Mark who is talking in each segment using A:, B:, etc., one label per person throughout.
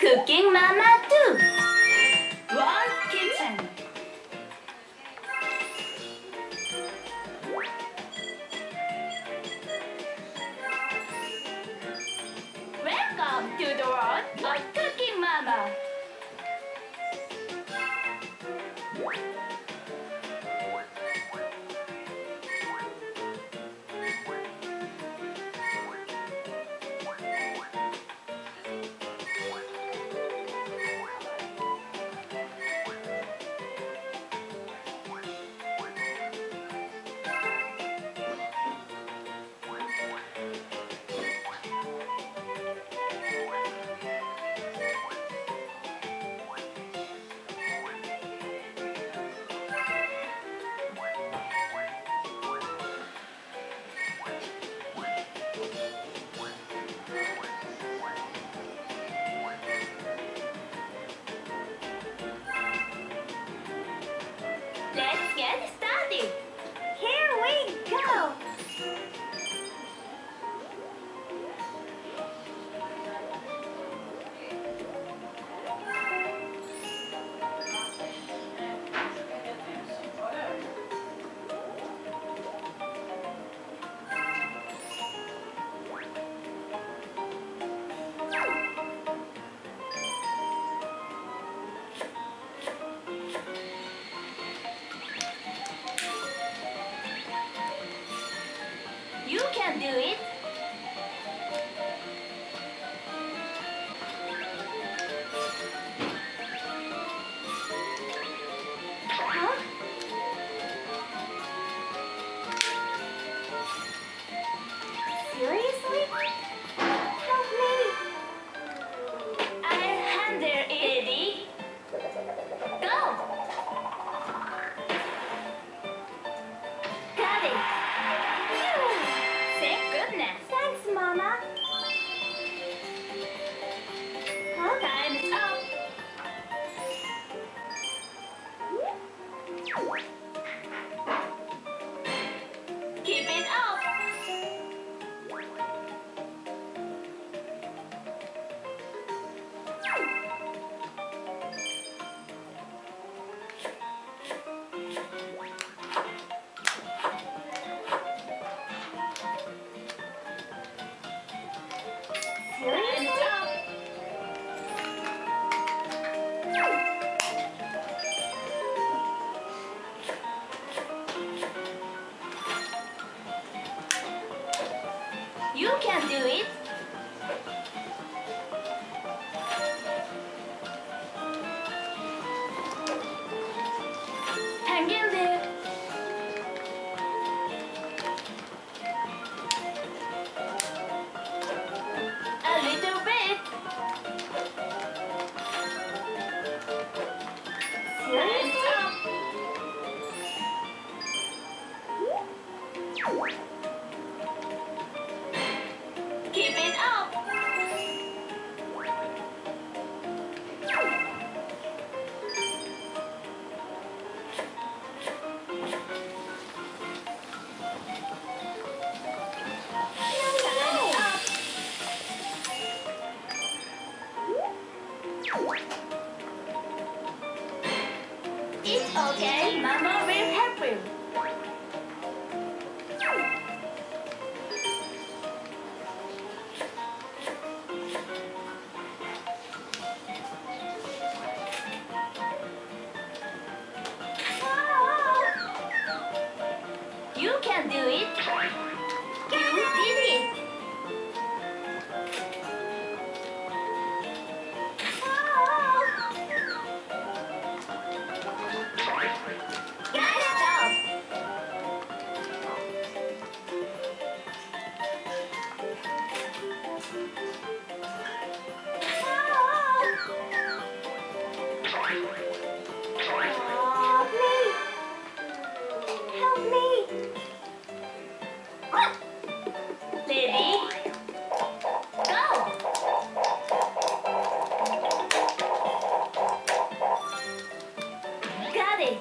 A: Cooking Mama too. World Kitchen. Welcome to the world of Cooking Mama. Let's get started. Here we go. You can do it. Huh? Seriously? Help me. I'll handle it. Ready? Go. Got it. Thank goodness. Thanks, Mama. Huh? Time's up. Keep it up. Time's up. You can do it. Hang in there. A little bit. Time's up. Keep it up. Time's up. It's okay, Mama will help you. You can do it. You did it. Nice job. Help me. Ready? Go. Got it.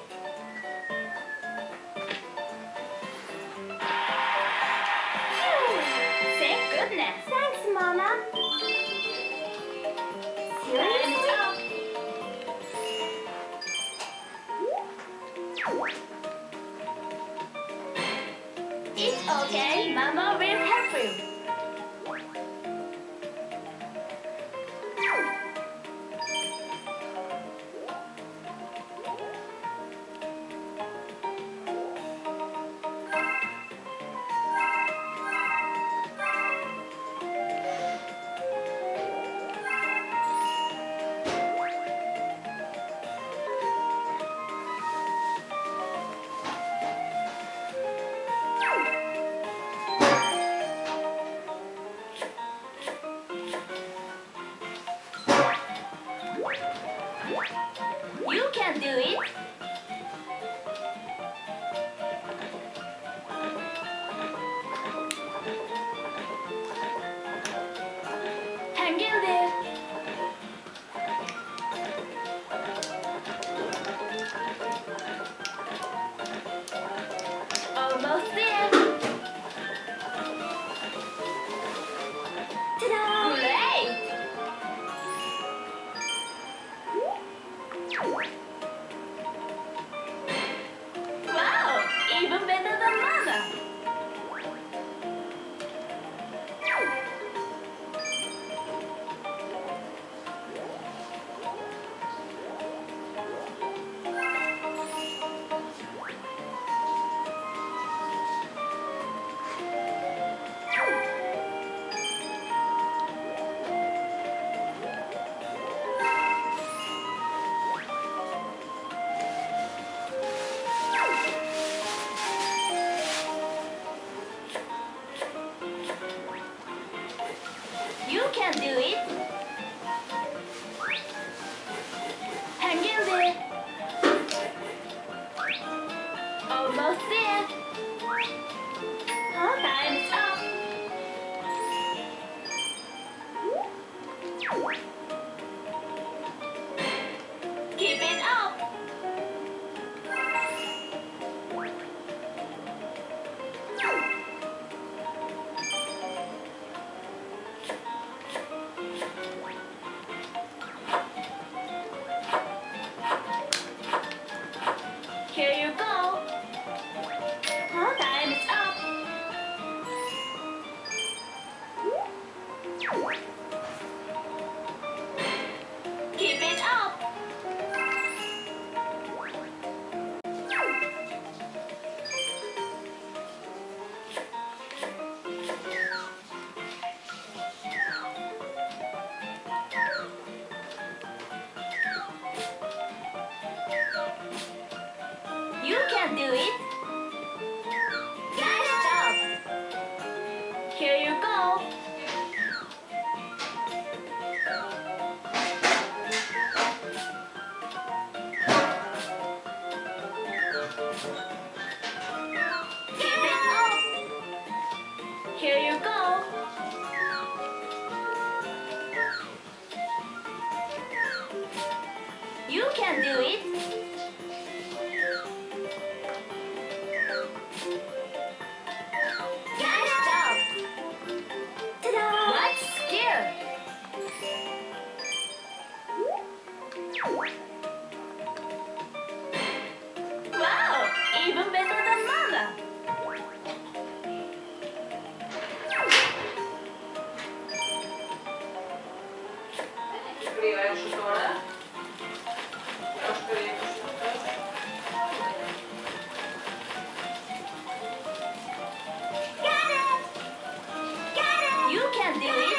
A: Thank goodness. Thanks, Mama. Seriously? It's okay, Mama will help you. You can do it. Hang in there. Almost there. Ta-da! Great! Wow! Even better than Mama. You can do it. Hang in there. Almost there. Time's up. Keep it up. Here you go. Time's up. Keep it up. You can do it. Nice job. Here you go. Keep it up. Here you go. You can do it. Nice job. Ta-da! What skill? Wow! Even better than Mama.
B: Escreva još u tome. Još prije
A: Got it! Got it! You can do it.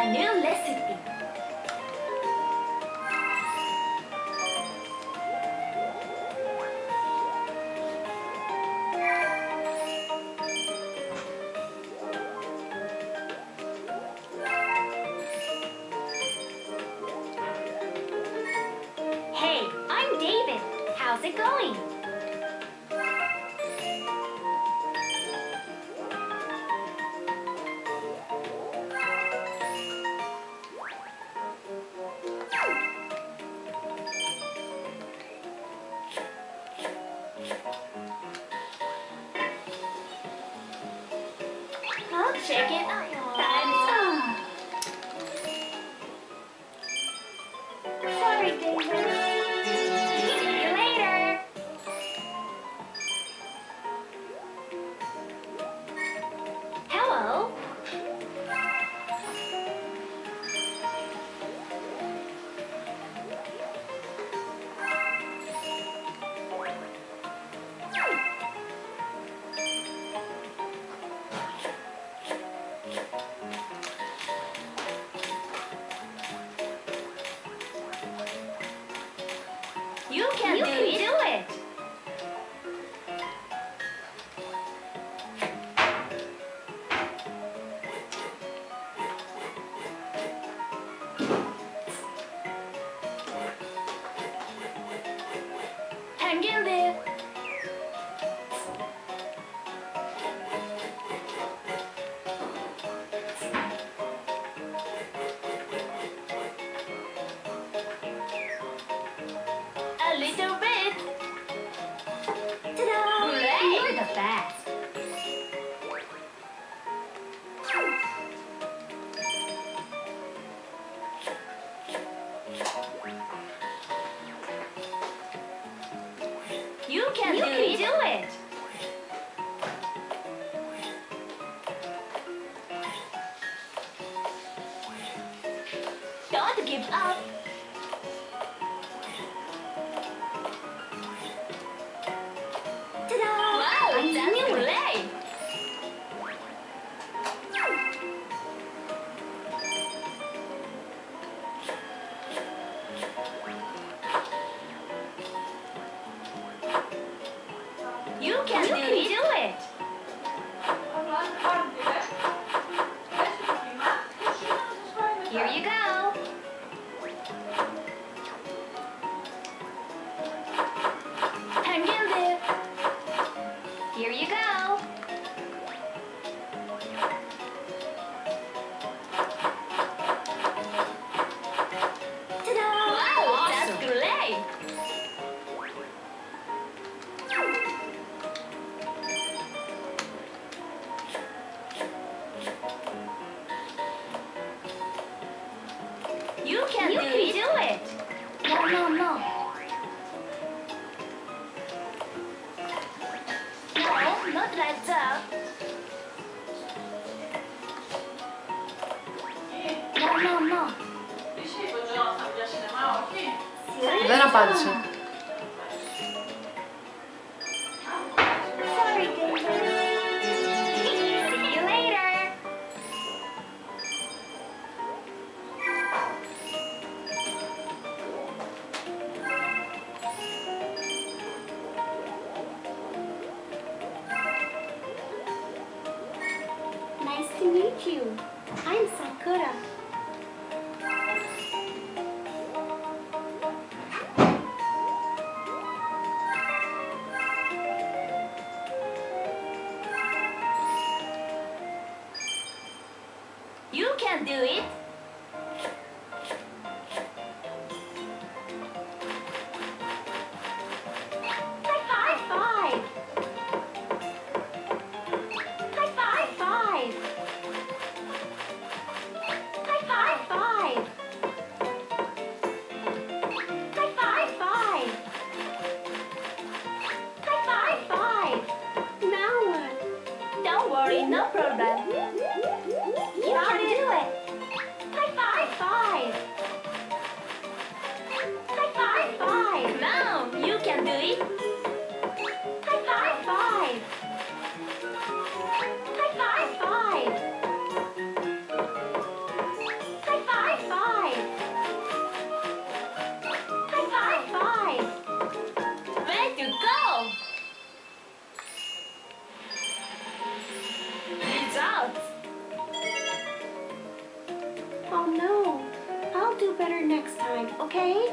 A: a new recipe. Hey, I'm David. How's it going? I'll check it out. Time's up. Sorry, David. See you later. Hello. You can do it. Hanging there. A little bit. Ta-da! Great! You're the best. You can do it. Don't give up. Ta-da! Wow, that's great. You can do it.
B: Ablan hadi.
A: Here you go. Hang in there. Here you go. Ta-da! Wow, awesome. That's great. You can do it. No. No, not like that. No.
B: Dici che giorno sta piacendo, ma oggi?
C: Vera pace.
A: Sorry, David. See you later. Nice to meet you. I'm Sakura. You can do it. High five. High five.
C: do better next time, okay?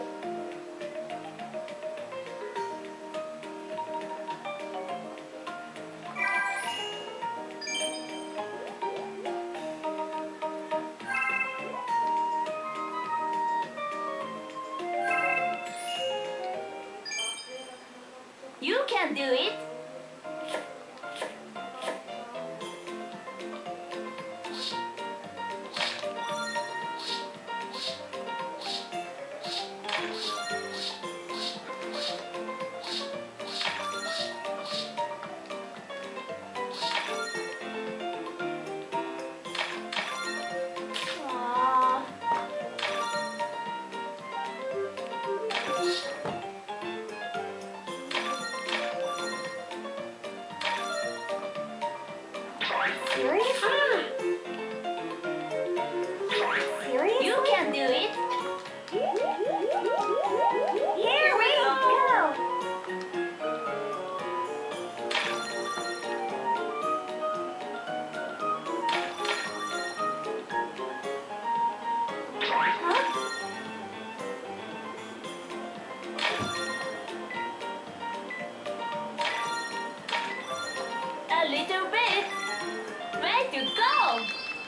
A: You can do it. Aw.
C: Seriously? Seriously?
A: You can do it.
C: Here we go! Huh?
A: A little bit. Way to go.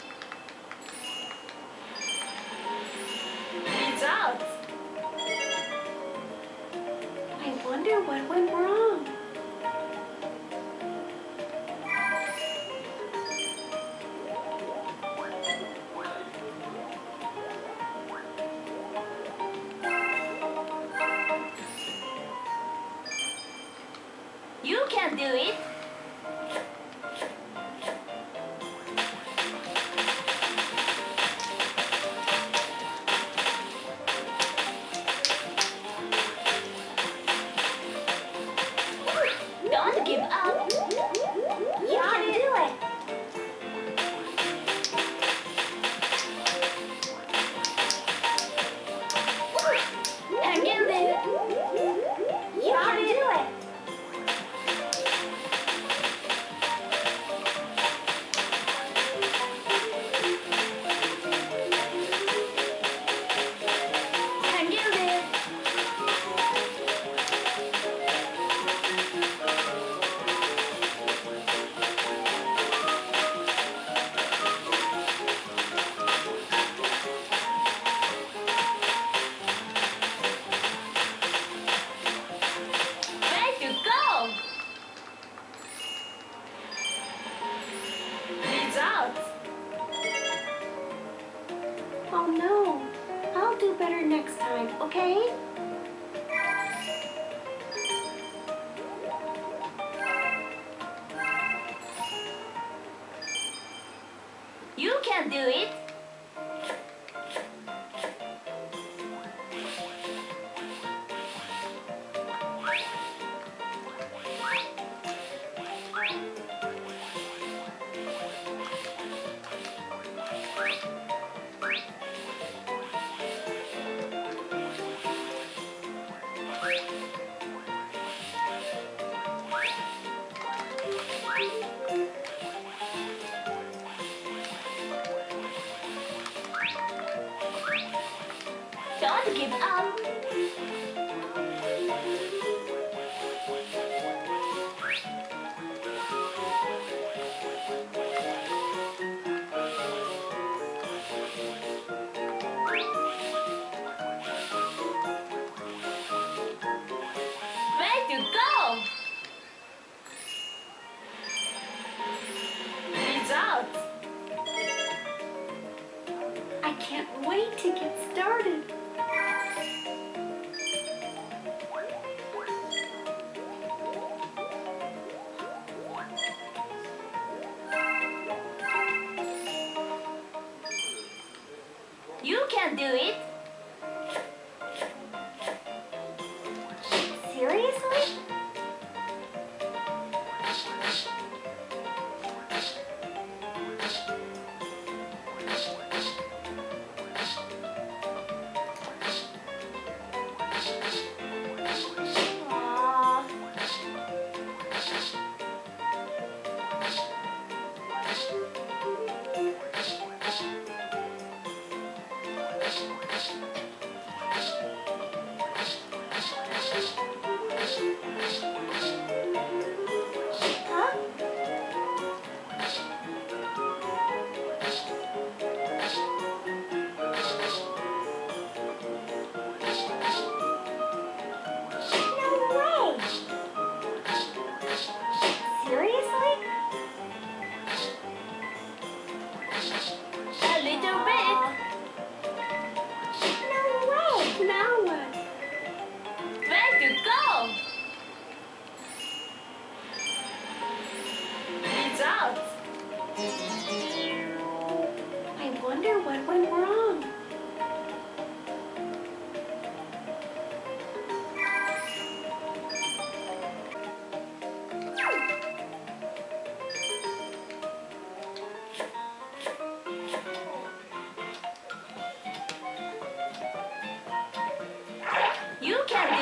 A: Results.
C: I wonder what went wrong.
A: You can do it. Don't give up.
C: You can do it.
A: Hang in there.
C: You can do it.
A: Hang in there. Way to go. Results.
C: Oh no. I'll do better next time, okay?
A: You can do it. Don't give up. Way to go. Results.
C: I can't wait to get started.
A: You can do it.
C: Seriously?
A: Aw.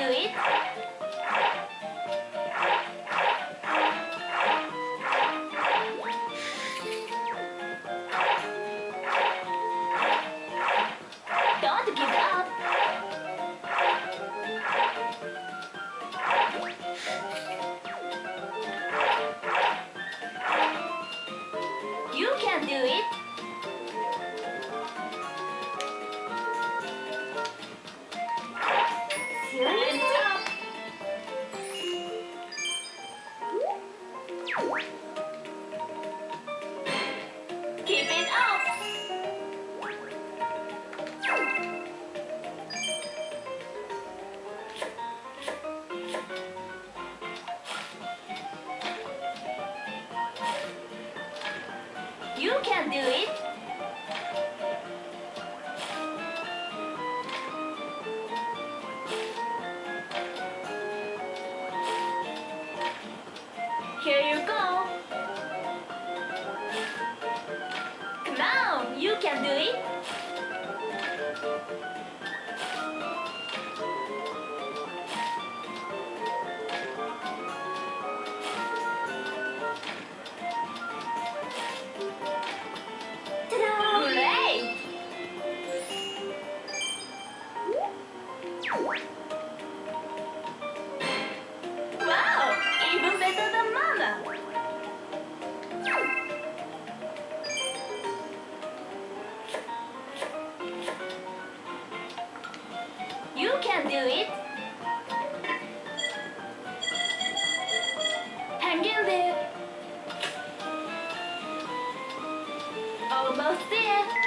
A: it. Don't give up. You can do it. Stand up. Keep it up. You can do it. Here you go. Come on, you can do it.
C: Ta-da!
A: Great! Wow, even better than Mama. You can do it. Hang in there. Almost there.